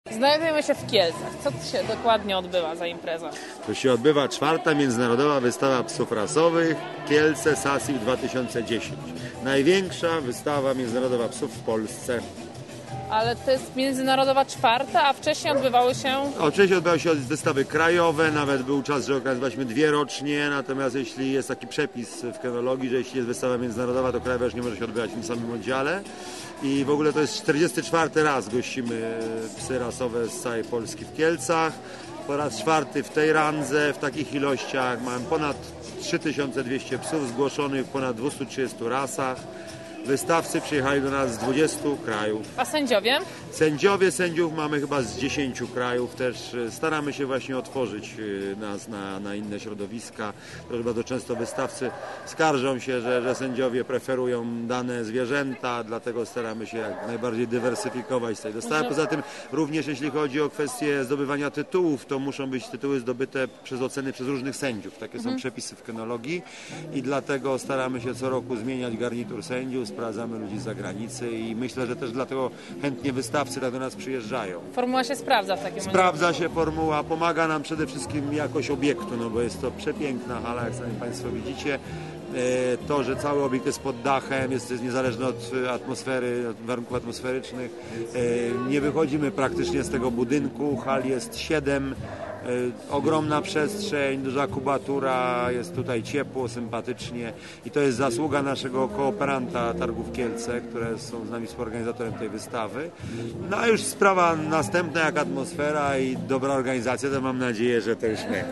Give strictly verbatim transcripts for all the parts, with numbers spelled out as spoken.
Znajdujemy się w Kielcach. Co tu się dokładnie odbywa za impreza? Tu się odbywa czwarta Międzynarodowa Wystawa Psów Rasowych Kielce SASIP dwa tysiące dziesięć. Największa wystawa międzynarodowa psów w Polsce. Ale to jest międzynarodowa czwarta, a wcześniej odbywały się... Oczywiście odbywały się wystawy krajowe, nawet był czas, że okazywaliśmy dwie rocznie, natomiast jeśli jest taki przepis w kenologii, że jeśli jest wystawa międzynarodowa, to krajowa już nie może się odbywać w tym samym oddziale. I w ogóle to jest czterdziesty czwarty raz gościmy psy rasowe z całej Polski w Kielcach. Po raz czwarty w tej randze, w takich ilościach. Mamy ponad trzy tysiące dwieście psów zgłoszonych w ponad dwustu trzydziestu rasach. Wystawcy przyjechali do nas z dwudziestu krajów. A sędziowie? Sędziowie, sędziów mamy chyba z dziesięciu krajów też. Staramy się właśnie otworzyć nas na, na inne środowiska. To bardzo często wystawcy skarżą się, że, że sędziowie preferują dane zwierzęta, dlatego staramy się jak najbardziej dywersyfikować z tej dostawy. Poza tym również jeśli chodzi o kwestię zdobywania tytułów, to muszą być tytuły zdobyte przez oceny przez różnych sędziów. Takie są mhm. przepisy w kenologii i dlatego staramy się co roku zmieniać garnitur sędziów. Sprawdzamy ludzi z zagranicy i myślę, że też dlatego chętnie wystawcy tak do nas przyjeżdżają. Formuła się sprawdza w takim Sprawdza momencie. się formuła, pomaga nam przede wszystkim jakość obiektu, no bo jest to przepiękna hala, jak sami Państwo widzicie. To, że cały obiekt jest pod dachem, jest, jest niezależny od atmosfery, od warunków atmosferycznych. Nie wychodzimy praktycznie z tego budynku, hal jest siedem. Ogromna przestrzeń, duża kubatura, jest tutaj ciepło, sympatycznie i to jest zasługa naszego kooperanta Targów Kielce, które są z nami współorganizatorem tej wystawy. No a już sprawa następna jak atmosfera i dobra organizacja, to mam nadzieję, że to już my.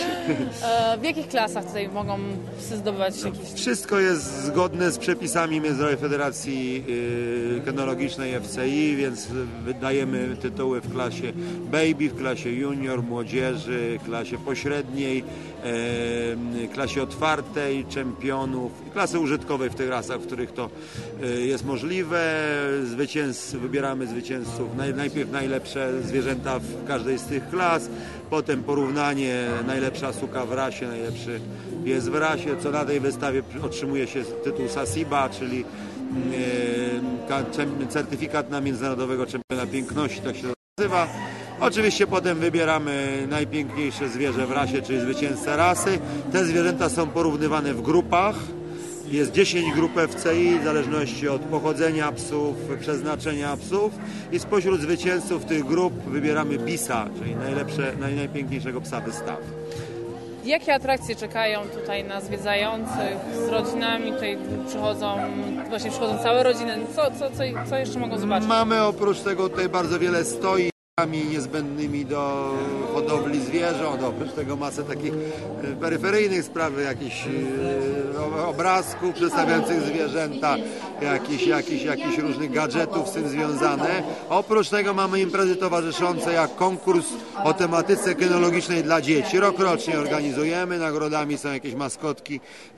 W jakich klasach tutaj mogą psy zdobywać jakieś... Wszystko jest zgodne z przepisami Międzynarodowej Federacji Kenologicznej F C I, więc wydajemy tytuły w klasie baby, w klasie junior, młodzieży, klasie pośredniej, e, klasie otwartej, czempionów i klasy użytkowej w tych rasach, w których to e, jest możliwe. Zwycięz, wybieramy zwycięzców, naj, najpierw najlepsze zwierzęta w każdej z tych klas, potem porównanie najlepsza suka w rasie, najlepszy pies w rasie, co na tej wystawie otrzymuje się tytuł SASIBA, czyli e, certyfikat na międzynarodowego czempiona piękności, tak się nazywa. Oczywiście potem wybieramy najpiękniejsze zwierzę w rasie, czyli zwycięzcę rasy. Te zwierzęta są porównywane w grupach. Jest dziesięć grup F C I w zależności od pochodzenia psów, przeznaczenia psów i spośród zwycięzców tych grup wybieramy bisa, czyli najlepsze, naj, najpiękniejszego psa wystawy. Jakie atrakcje czekają tutaj na zwiedzających z rodzinami? Tutaj przychodzą, właśnie przychodzą całe rodziny. Co, co, co, co jeszcze mogą zobaczyć? Mamy oprócz tego tutaj bardzo wiele stoi niezbędnymi do hodowli zwierząt, oprócz tego masę takich peryferyjnych spraw, jakichś obrazków przedstawiających zwierzęta, jakichś, jakichś, jakichś różnych gadżetów z tym związane. Oprócz tego mamy imprezy towarzyszące jak konkurs o tematyce kenologicznej dla dzieci. Rokrocznie organizujemy, nagrodami są jakieś maskotki,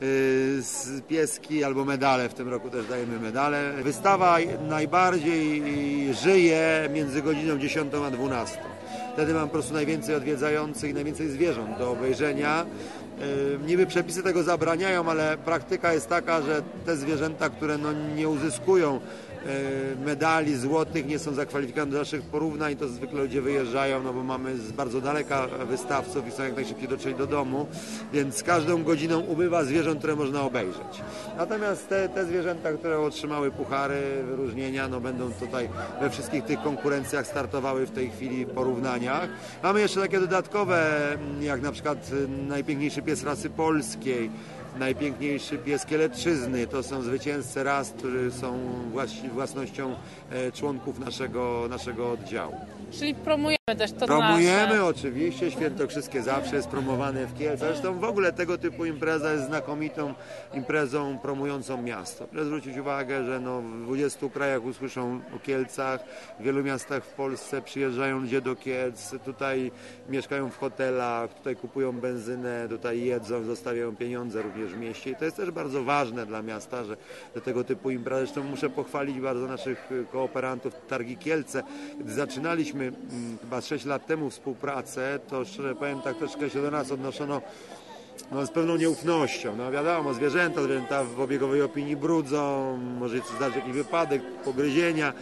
pieski albo medale, w tym roku też dajemy medale. Wystawa najbardziej żyje między godziną dziesiątą a dwunastą. Wtedy mam po prostu najwięcej odwiedzających i najwięcej zwierząt do obejrzenia. Yy, niby przepisy tego zabraniają, ale praktyka jest taka, że te zwierzęta, które no nie uzyskują yy, medali złotych, nie są zakwalifikowane do naszych porównań, to zwykle ludzie wyjeżdżają, no bo mamy z bardzo daleka wystawców i chcą jak najszybciej dotrzeć do domu, więc z każdą godziną ubywa zwierząt, które można obejrzeć. Natomiast te, te zwierzęta, które otrzymały puchary, wyróżnienia, no będą tutaj we wszystkich tych konkurencjach startowały w tej chwili porównaniach. Mamy jeszcze takie dodatkowe, jak na przykład najpiękniejszy pies rasy polskiej, najpiękniejszy pies Kielecczyzny. To są zwycięzcy ras, którzy są własnością członków naszego, naszego oddziału. Czyli promujemy też to Promujemy nasze. Oczywiście, Świętokrzyskie zawsze jest promowane w Kielcach. Zresztą w ogóle tego typu impreza jest znakomitą imprezą promującą miasto. Proszę zwrócić uwagę, że no w dwudziestu krajach usłyszą o Kielcach, w wielu miastach w Polsce przyjeżdżają ludzie do Kielc, tutaj mieszkają w hotelach, tutaj kupują benzynę, tutaj jedzą, zostawiają pieniądze również w mieście i to jest też bardzo ważne dla miasta, że do tego typu imprez. Zresztą muszę pochwalić bardzo naszych kooperantów Targi Kielce. Gdy zaczynaliśmy chyba sześć lat temu współpracę, to szczerze powiem, tak troszkę się do nas odnoszono no, z pewną nieufnością. No wiadomo, zwierzęta, zwierzęta w obiegowej opinii brudzą, może się zdarzyć jakiś wypadek, pogryzienia.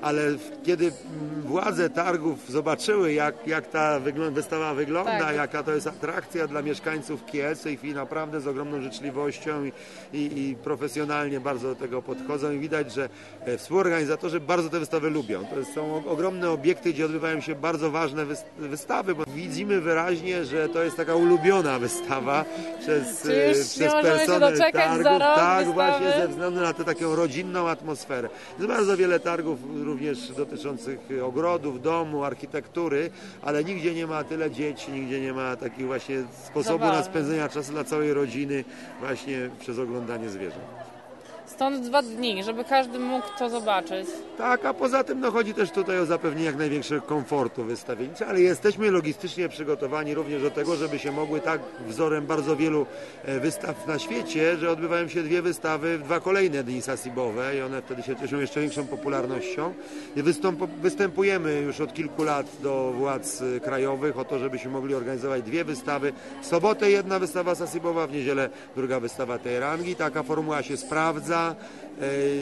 ale kiedy władze targów zobaczyły, jak, jak ta wyglą- wystawa wygląda, Tak. jaka to jest atrakcja dla mieszkańców Kielc, w tej chwili naprawdę z ogromną życzliwością i, i, i profesjonalnie bardzo do tego podchodzą i widać, że e, współorganizatorzy bardzo te wystawy lubią. To są o- ogromne obiekty, gdzie odbywają się bardzo ważne wys- wystawy, bo widzimy wyraźnie, że to jest taka ulubiona wystawa przez, Czy e, już przez nie możemy się personel doczekać targów. za rok Tak, wystawy? właśnie ze względu na tę taką rodzinną atmosferę. Jest bardzo wiele targów również dotyczących ogrodów, domu, architektury, ale nigdzie nie ma tyle dzieci, nigdzie nie ma takiego właśnie sposobu na Zabawy. spędzenie czasu dla całej rodziny właśnie przez oglądanie zwierząt. Stąd dwa dni, żeby każdy mógł to zobaczyć. Tak, a poza tym no, chodzi też tutaj o zapewnienie jak największego komfortu wystawiennicy, ale jesteśmy logistycznie przygotowani również do tego, żeby się mogły tak wzorem bardzo wielu e, wystaw na świecie, że odbywają się dwie wystawy w dwa kolejne dni sasibowe i one wtedy się cieszą jeszcze większą popularnością. I wystąp- występujemy już od kilku lat do władz e, krajowych o to, żebyśmy mogli organizować dwie wystawy. W sobotę jedna wystawa sasibowa, w niedzielę druga wystawa tej rangi. Taka formuła się sprawdza.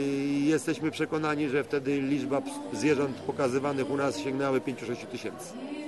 Jesteśmy przekonani, że wtedy liczba zwierząt pokazywanych u nas sięgnęły pięć do sześciu tysięcy.